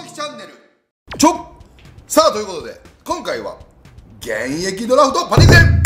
木チャンネルさあということで今回は現役ドラフトパニック戦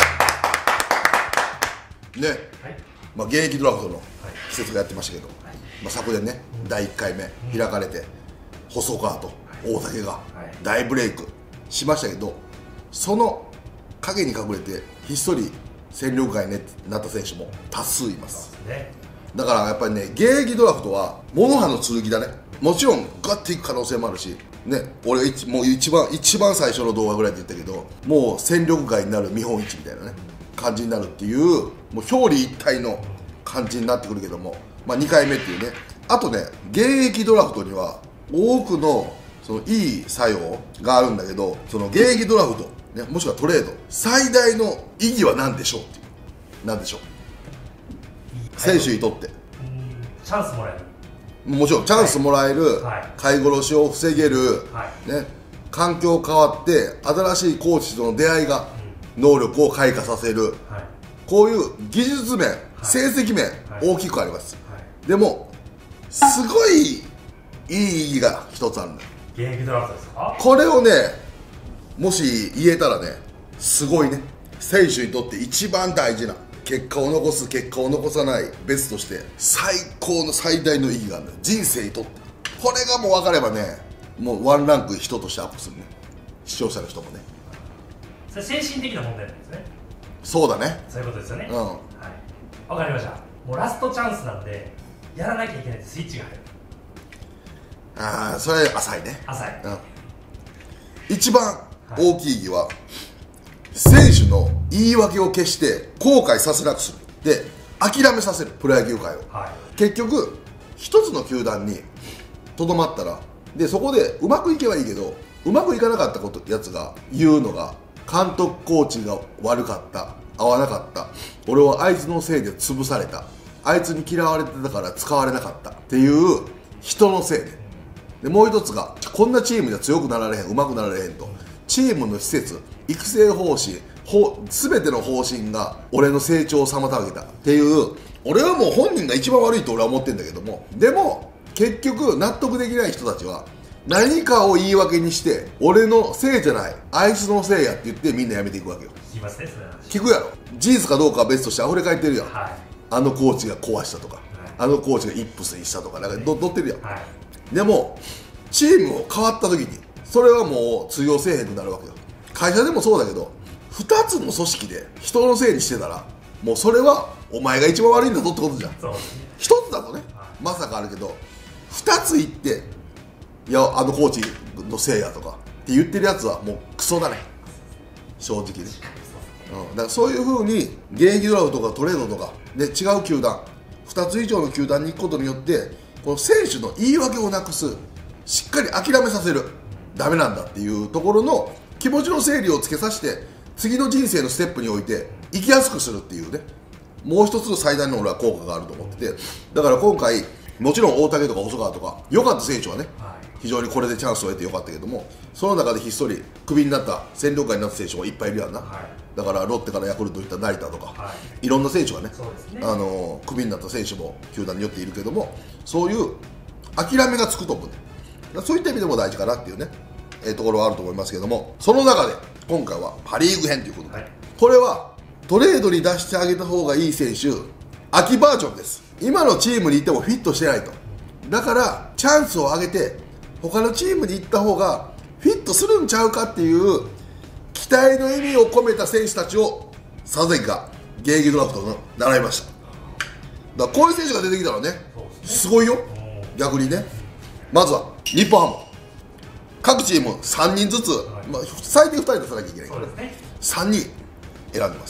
ね、はい、現役ドラフトの季節がやってましたけど、昨年ね、第1回目開かれて細川と大竹が大ブレイクしましたけど、その影に隠れてひっそり戦力外になった選手も多数います。だからやっぱりね、現役ドラフトはモノハの剣だね。もちろんガッていく可能性もあるしね、俺もう一番最初の動画ぐらいで言ったけど、もう戦力外になる見本市みたいなね感じになるっていう、もう表裏一体の感じになってくるけども、2回目っていうね。あとね、現役ドラフトには多くのそのいい作用があるんだけど、その現役ドラフト、ね、もしくはトレード最大の意義は何でしょうっていう、何でしょう、選手にとってチャンスもらえる、 もちろんチャンスもらえる、飼い殺しを防げる、ね、環境変わって新しいコーチとの出会いが能力を開花させる、こういう技術面、成績面、大きくあります。でもすごいいい意義が一つあるんだよ。 現役ドラフトですか？ これをね、もし言えたらね、すごいね。選手にとって一番大事な結果を残す、結果を残さない別として最高の最大の意義があるんだよ、人生にとって。これがもう分かればね、もうワンランク人としてアップするね、視聴者の人もね。 それ精神的な問題なんですね。 そうだね、 そういうことですよね。 うん、 分かりました。もうラストチャンスなんでやらなきゃいけないスイッチが入る。 ああ、それ浅いね。 浅い、 一番大きい意義は、選手の言い訳を消して後悔させなくする。で、諦めさせる、プロ野球界を。結局一つの球団にとどまったら、でそこでうまくいけばいいけど、うまくいかなかったやつが言うのが、監督コーチが悪かった、合わなかった、俺はあいつのせいで潰された、あいつに嫌われてたから使われなかったっていう人のせいで、もう一つが、こんなチームでは強くなられへん、うまくなられへんと、チームの施設、育成方針、全ての方針が俺の成長を妨げたっていう、俺はもう本人が一番悪いと俺は思ってるんだけども、でも結局納得できない人たちは何かを言い訳にして、俺のせいじゃない、あいつのせいやって言ってみんな辞めていくわけよ。 聞きますね、それは。 聞くやろ。事実かどうかは別として溢れ返ってるやん、あのコーチが壊したとか、あのコーチがイップスにしたとか、なんか載ってるやん、でもチームを変わった時にそれはもう通用せえへんくなるわけよ。会社でもそうだけど、2つの組織で人のせいにしてたら、もうそれはお前が一番悪いんだぞってことじゃん。1つだとね、まさかあるけど、2つ言って、いやあのコーチのせいやとかって言ってるやつはもうクソだね、正直ね。だからそういうふうに現役ドラフトとかトレードとかで違う球団、2つ以上の球団に行くことによって、この選手の言い訳をなくす、しっかり諦めさせる、ダメなんだっていうところの気持ちの整理をつけさせて、次の人生のステップにおいて生きやすくするっていうね、もう一つの最大の俺は効果があると思ってて、だから今回もちろん大竹とか細川とか良かった選手はね、非常にこれでチャンスを得て良かったけども、その中でひっそりクビになった、戦力外になった選手もいっぱいいるやんな、だからロッテからヤクルト行った成田とか、いろんな選手がね、クビになった選手も球団によっているけども、そういう諦めがつくと思うんで、そういった意味でも大事かなっていうね、ところはあると思いますけども、その中で今回はパ・リーグ編ということで、これはトレードに出してあげた方がいい選手、秋バージョンです。今のチームにいてもフィットしてないと、だからチャンスを上げて他のチームに行った方がフィットするんちゃうかっていう期待の意味を込めた選手たちを佐々木が現役ドラフトの習いました。だからこういう選手が出てきたらね、すごいよ、逆にね。まずは日本ハム、各チーム3人ずつ、最低2人出さなきゃいけないから、3人選んでます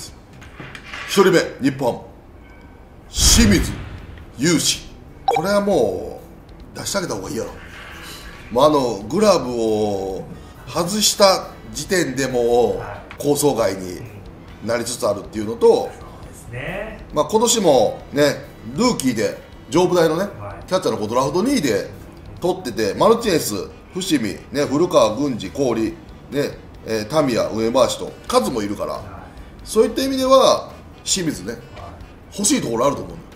。1人目、日本ハム清水雄志、これはもう出してあげた方がいいやろ。グラブを外した時点でも構想外になりつつあるっていうのと、今年もね、ルーキーで上武大のね、キャッチャーの子ドラフト2位で取ってて、マルティネス、伏見、ね、古川、郡司、郡、ね、タミヤ、上林と数もいるから、そういった意味では清水ね、欲しいところあると思う。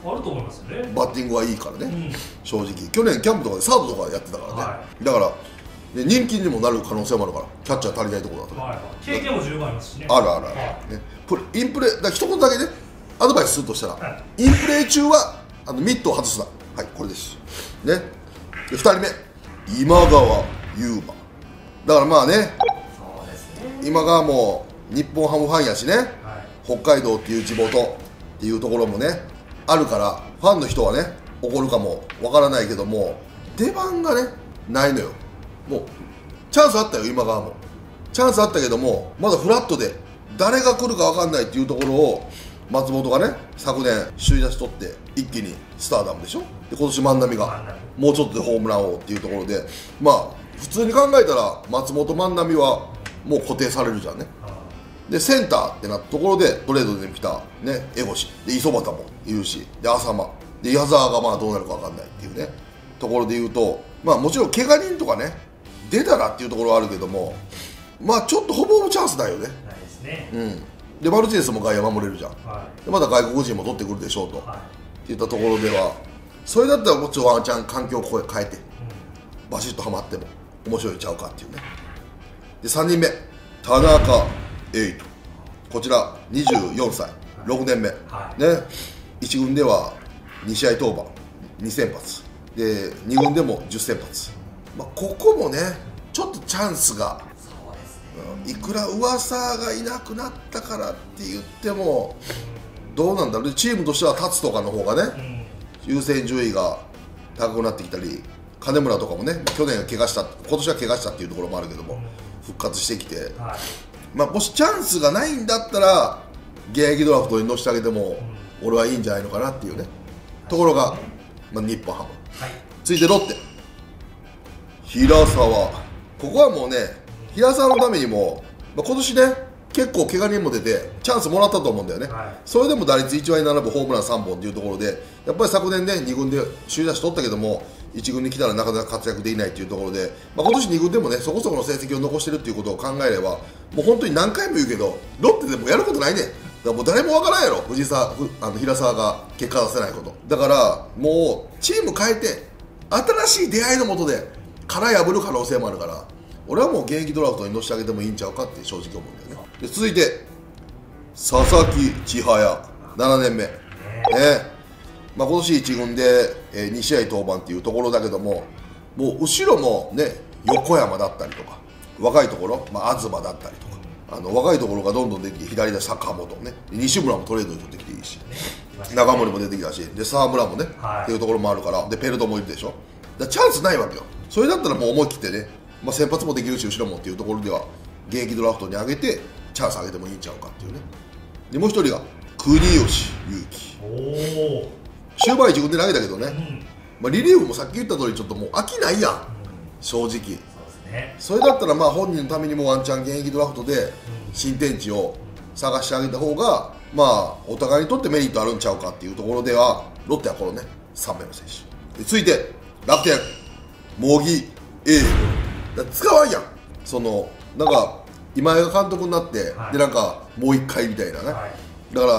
あると思いますよね。 バッティングはいいからね、正直去年キャンプとかでサードとかやってたからね、だからで人気にもなる可能性もあるから、キャッチャー足りないところだとね、 経験も十分ありますしね。 あるあるある、ね、インプレだから一言だけねアドバイスするとしたら、インプレー中はミットを外すな、はい、これですね。で2人目今川優馬だからまあね、 そうですね、 今川も日本ハムファンやしね、北海道っていう地元っていうところもねあるから、ファンの人はね怒るかもわからないけども、出番がねないのよ。もうチャンスあったよ、今川もチャンスあったけども、まだフラットで誰が来るか分かんないっていうところを松本がね昨年首位打者取って一気にスターダムでしょ。で今年万波がもうちょっとでホームラン王っていうところで、まあ普通に考えたら松本万波はもう固定されるじゃんね。でセンターってなったところでトレードで来たね江越で磯端もいるし、で浅間で矢沢がまあどうなるか分かんないっていうねところで言うと、まあもちろん怪我人とかね出たらっていうところはあるけども、まあちょっとほぼほぼチャンスないよね。 ないですね。 でマルチネスも外野守れるじゃん、でまだ外国人も取ってくるでしょうと、っていったところでは、それだったらもうちょっとワンチャン環境を変えて、バシッとはまっても面白いちゃうかっていうね。で3人目田中瑛斗、こちら24歳6年目、ね、1軍では2試合登板2先発で2軍でも10先発、まあ、ここもねちょっとチャンスが、いくら噂がいなくなったからって言ってもどうなんだろう、チームとしては達とかの方がね、優先順位が高くなってきたり、金村とかもね去年は怪我した、今年は怪我したっていうところもあるけども、復活してきて、まあ、もしチャンスがないんだったら現役ドラフトに乗せてあげても俺はいいんじゃないのかなっていうねところが、まあ、日本ハム、続いてロッテ平沢、ここはもうね平沢のためにも、まあ、今年ね結構怪我人も出てチャンスもらったと思うんだよね、それでも打率1割7分ホームラン3本っていうところで、やっぱり昨年ね2軍で首位打者取ったけども1軍に来たらなかなか活躍できないっていうところで、まあ、今年2軍でもねそこそこの成績を残してるっていうことを考えれば、もう本当に何回も言うけどロッテでもやることないねん。だからもう誰もわからんやろ、平沢が結果出せないことだから、もうチーム変えて新しい出会いのもとで殻破る可能性もあるから、俺はもう現役ドラフトに乗せてあげてもいいんちゃうかって正直思うんだよね。で続いて佐々木千早7年目、まあ、今年1軍で、2試合登板っていうところだけども、もう後ろもね横山だったりとか若いところ、まあ、東だったりとか、若いところがどんどん出てきて、左で坂本ね、西村もトレードに取ってきていいし、中森も出てきたし、で沢村もね、っていうところもあるから、でペルトもいるでしょ。だチャンスないわけよ。それだったらもう思い切ってね、まあ、先発もできるし後ろもっていうところでは現役ドラフトに上げてチャンス上げてもいいんちゃうかっていうね。でもう一人が国吉勇輝、終盤1軍で投げたけどね、まあ、リリーフもさっき言った通りちょっともう飽きないやん正直。それだったらまあ本人のためにもワンチャン現役ドラフトで新天地を探してあげた方がまあお互いにとってメリットあるんちゃうかっていうところでは、ロッテはこのね3名の選手で、続いて楽天茂木英二、使わんやん、そのなんか今井が監督になって、でなんかもう一回みたいなね、だから、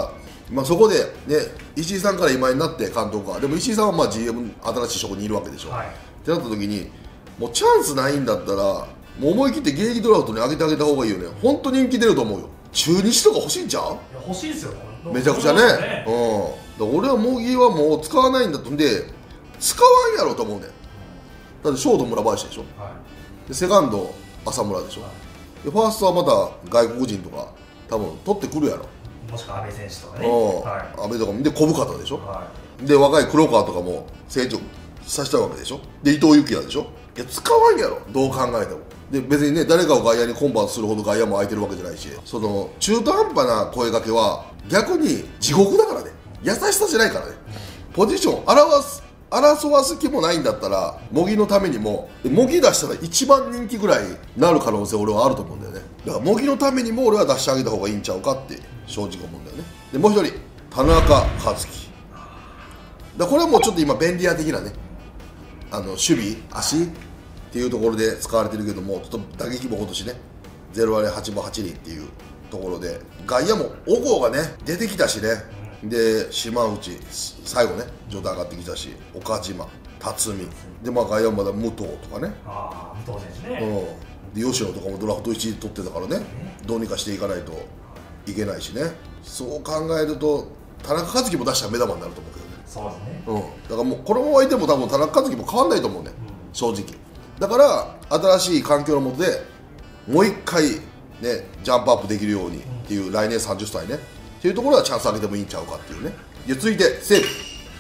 まあ、そこでね石井さんから今井になって監督が、でも石井さんはまあ GM 新しい職にいるわけでしょ、ってなった時にもうチャンスないんだったらもう思い切って現役ドラフトに上げてあげた方がいいよね。本当人気出ると思うよ。中日とか欲しいんちゃう？ 欲しいですよめちゃくちゃね。だから俺は茂木はもう使わないんだとんで、使わんやろと思うねん。だってショート村林でしょ、でセカンド浅村でしょ、でファーストはまた外国人とか多分取ってくるやろ、 もしくは阿部選手とかね、 阿部とかもで小深田でしょ、で若い黒川とかも成長させたわけでしょ、で伊藤幸也でしょ。いや使わんやろどう考えても。で別にね誰かを外野にコンバートするほど外野も空いてるわけじゃないし、その中途半端な声掛けは逆に地獄だからね。優しさじゃないからね。ポジション争わす気もないんだったら茂木のためにも、茂木出したら一番人気ぐらいなる可能性俺はあると思うんだよね。だから茂木のためにも俺は出してあげた方がいいんちゃうかって正直思うんだよね。でもう一人田中和樹だ、これはもうちょっと今便利屋的なね守備足っていうところで使われてるけども、ちょっと打撃も今年ね0割8分8厘っていうところで、外野も小郷がね出てきたしね、 で島内最後ね状態上がってきたし、岡島、辰巳で、まあ外野まだ武藤とかね、 武藤選手ね、 で吉野とかもドラフト1位取ってたからね、どうにかしていかないといけないしね。そう考えると田中和樹も出したら目玉になると思うけどね。 そうですね、 だからもうこのままいても多分田中和樹も変わんないと思うね、正直。だから新しい環境の下でもう一回ねジャンプアップできるようにっていう、来年30歳ねっていうところはチャンスあげてもいいんちゃうかっていうね。で続いて西武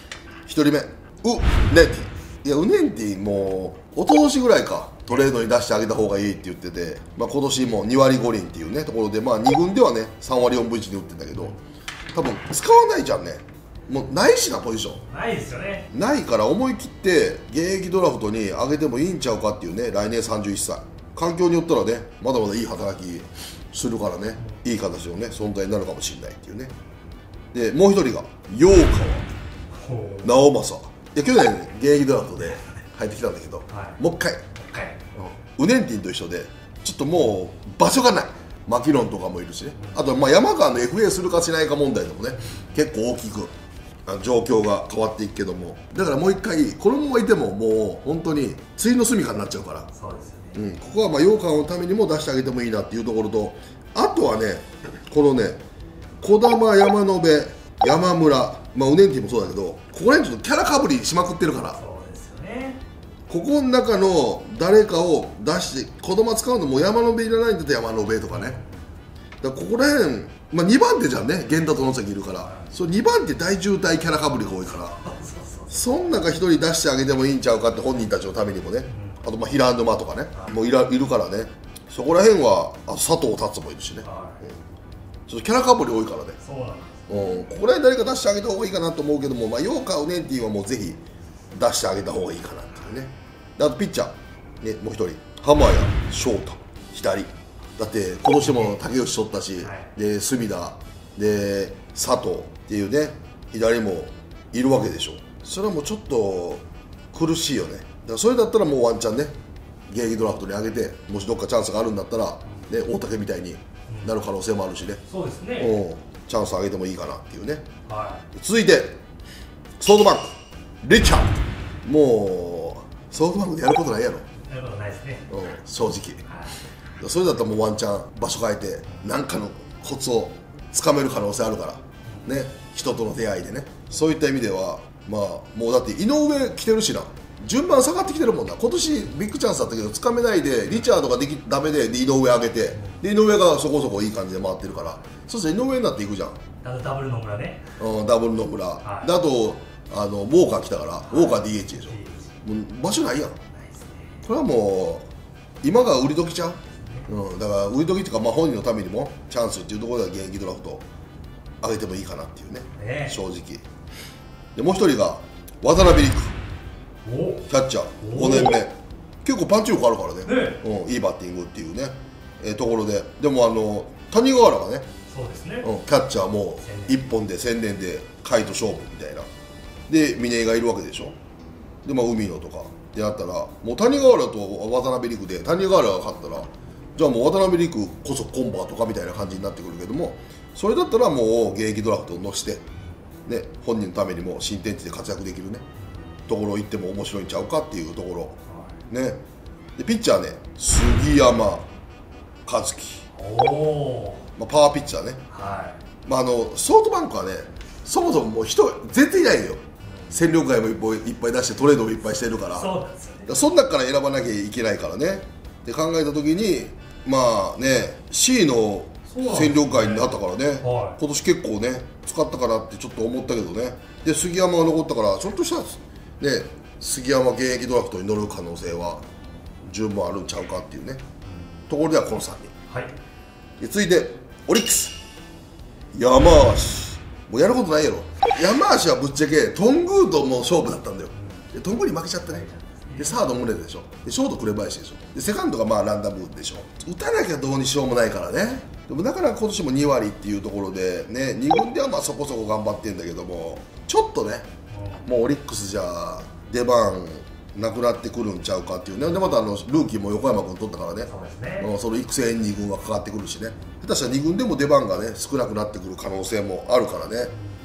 1人目ウネンティ。いやウネンティもう一昨年ぐらいかトレードに出してあげた方がいいって言ってて、まあ、今年も2割5厘っていうねところで、まあ2軍ではね3割4分1に打ってんだけど、多分使わないじゃんね。もうないしな、ポジションないですよね。 ないから思い切って現役ドラフトに上げてもいいんちゃうかっていうね。来年31歳環境によったらねまだまだいい働きするからね、いい形のね存在になるかもしれないっていうね。でもう一人が陽川直政。いや去年現役ドラフトで入ってきたんだけど、もう一回、ウネンティンと一緒でちょっともう場所がない。マキロンとかもいるしね、あとまあ山川の FA するかしないか問題でもね結構大きく状況が変わっていくけども、だからもう一回このままいてももう本当についの住みかになっちゃうから、 そうですよね、 ここはまあ陽川のためにも出してあげてもいいなっていうところと、あとはねこのね児玉、山野辺、山村、まあウネンティもそうだけど、ここら辺ちょっとキャラかぶりしまくってるから、 そうですよね、 ここの中の誰かを出して、子供使うのも山野辺いらないんだったら山野辺とかね。だからここら辺、まあ、2番手じゃんね、源田と野崎いるから、そう2番手大渋滞キャラかぶりが多いから、そん中1人出してあげてもいいんちゃうかって、本人たちのためにもね、あとまあ平安沼とかね、もういるからね、そこら辺はあと佐藤達もいるしね、ちょっとキャラかぶり多いからね、 そうなんです、 ここら辺誰か出してあげた方がいいかなと思うけども、まあ、陽川ウネンティンはもうぜひ出してあげた方がいいかなっていうね。あとピッチャー、ね、もう一人浜谷翔太左だって、今年も竹内取ったし、で隅田で佐藤っていうね左もいるわけでしょ。それはもうちょっと苦しいよね。だからそれだったらもうワンチャンね現役ドラフトに上げて、もしどっかチャンスがあるんだったら、ね、大竹みたいになる可能性もあるしね、 そうですね、 チャンス上げてもいいかなっていうね、 続続いてソフトバンクリチャード。もうソフトバンクでやることないやろ、 やることないですね、 正直、それだったらもうワンチャン場所変えて何かのコツをつかめる可能性あるからね、人との出会いでね。そういった意味ではまあもうだって井上来てるしな、順番下がってきてるもんな。今年ビッグチャンスだったけどつかめないで、リチャードがダメで井上上げて、で井上がそこそこいい感じで回ってるから、そして井上になっていくじゃん。 ダブル野村ね、 ダブル野村、であとウォーカー来たから、ウォーカー DH でしょ。もう場所ないやん。これはもう今が売り時ちゃう、だから売り時っていうか、まあ本人のためにもチャンスっていうところでは現役ドラフト上げてもいいかなっていうね、正直。でもう一人が渡辺陸、キャッチャー5年目、結構パンチ力あるからね、いいバッティングっていうね、ところで、でも谷川原がね、 そうですね、 キャッチャーも1本で1000年で甲斐と勝負みたいなで峰井がいるわけでしょ。でまあ海野とかってなったら、もう谷川原と渡辺陸で谷川原が勝ったら、じゃあもう渡辺陸こそコンバーとかみたいな感じになってくるけども、それだったらもう現役ドラフトを乗して、ね、本人のためにも新天地で活躍できるねところ行っても面白いんちゃうかっていうところ、ね。でピッチャーね杉山和樹、まあ、パワーピッチャーね、まあ、ソフトバンクはねそもそももう人絶対いないよ。戦力外もいっぱい出してトレードもいっぱいしてるから、そん中から選ばなきゃいけないからね。で考えた時にまあね C の戦力外になったからね、今年結構ね使ったかなってちょっと思ったけどね。で杉山が残ったから、ちょっとしたね杉山現役ドラフトに乗る可能性は十分あるんちゃうかっていうねところではこの3人、で続いてオリックス山足、もうやることないやろ。山足はぶっちゃけ頓宮ともう勝負だったんだよ。で頓宮に負けちゃったね。でサード宗でしょ、でショート紅林でしょ、でセカンドがまあランダムでしょ。打たなきゃどうにしようもないからね。でもだから今年も2割っていうところでね、2軍ではまあそこそこ頑張ってるんだけども、ちょっとねもうオリックスじゃ出番なくなってくるんちゃうかっていうね。でまたルーキーも横山君取ったからね、その育成2軍はかかってくるしね、下手したら2軍でも出番がね少なくなってくる可能性もあるからね。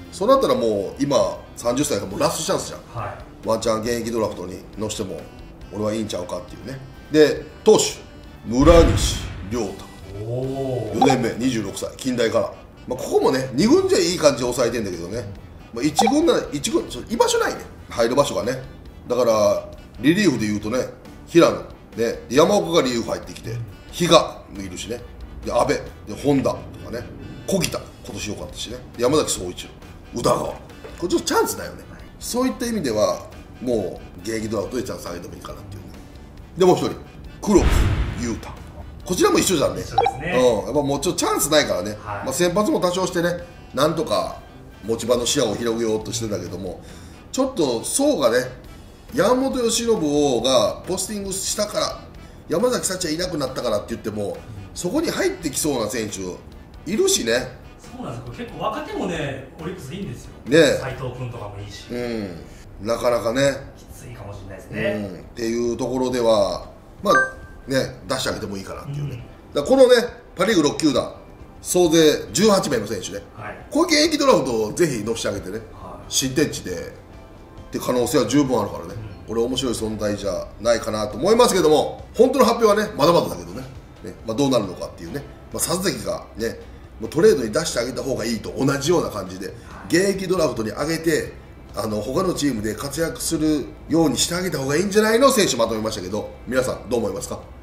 そうなったらもう今30歳がもうラストチャンスじゃん、 はい、 ワンチャン現役ドラフトに乗しても俺はいいんちゃうかっていうね。で投手村西亮太、4年目26歳近代から、ここもね2軍じゃいい感じで抑えてんだけどね、1軍なら1軍居場所ないね、入る場所がね。だからリリーフでいうとね平野で山岡がリリーフ入ってきて、比嘉もいるしね、で阿部で本田とかね、小木田今年良かったしね、山崎総一郎、宇田川、これちょっとチャンスだよね。そういった意味ではもう現役ドラフトでチャンス上げてもいいかなっていうね。でもう一人黒木優太、こちらも一緒じゃんね。 一緒ですね。 やっぱもうちょっとチャンスないからね、 はい、 先発も多少してね、なんとか持ち場の視野を広げようとしてたけども、ちょっと層がね、山本由伸王がポスティングしたから山崎幸也いなくなったからって言っても、そこに入ってきそうな選手いるしね。 そうなんですよ、結構若手もねオリックスいいんですよね、 斉藤君とかもいいし、 なかなかねきついかもしれないですね、 っていうところではね出してあげてもいいかなっていうね、だからこのねパ・リーグ6球団総勢18名の選手ね、はい、こういう現役ドラフトをぜひ乗せてあげてね、はい、新天地でって可能性は十分あるからね、これ面白い存在じゃないかなと思いますけども、本当の発表はねまだまだだけどね、どうなるのかっていうね、佐々木がねもうトレードに出してあげた方がいいと同じような感じで、現役ドラフトに上げて他のチームで活躍するようにしてあげた方がいいんじゃないの選手まとめましたけど、皆さんどう思いますか？